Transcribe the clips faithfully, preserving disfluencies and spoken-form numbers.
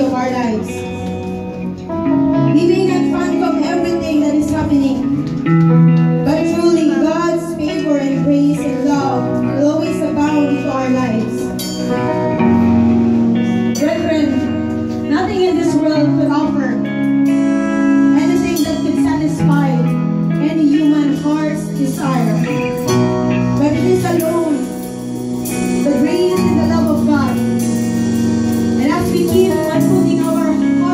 of our lives. We may not fathom everything that is happening, but truly God's favor and grace and love will always abound into our lives. Brethren, nothing in this world could offer anything that could satisfy any human heart's desire. But it is alone the grace and the love of God. And as we keep on putting our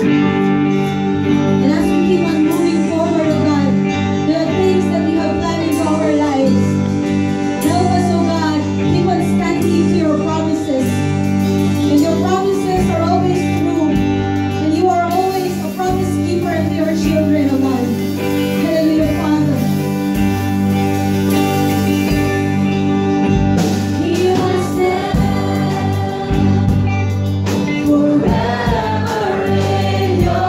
And as we keep on moving forward, oh God, there are things that you have planned into our lives. Help us, oh God, keep on standing to your promises. And your promises are always true. And you are always a promise keeper to your children, oh God. Hallelujah, Father. He will stand forever in your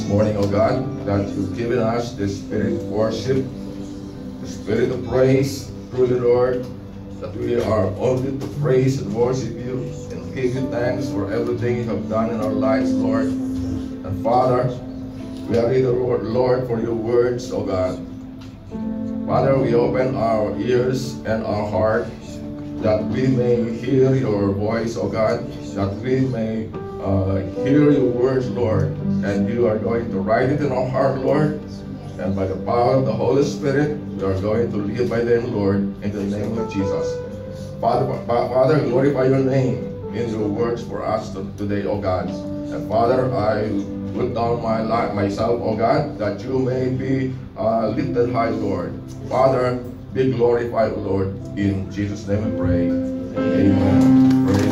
morning, O God, that you've given us the spirit of worship, the spirit of praise, truly, Lord, that we are only to praise and worship you and give you thanks for everything you have done in our lives, Lord. And Father, we are here, Lord, Lord, for your words, O God. Father, we open our ears and our heart that we may hear your voice, O God, that we may uh, hear your words, Lord, and you are going to write it in our heart, Lord, and by the power of the Holy Spirit, we are going to live by them, Lord, in the name of Jesus. Father, Father, glorify your name in your words for us today, O God. And Father, I put down my life, myself, O God, that you may be uh, lifted high, Lord. Father, be glorified, Lord. In Jesus' name we pray. Amen. Praise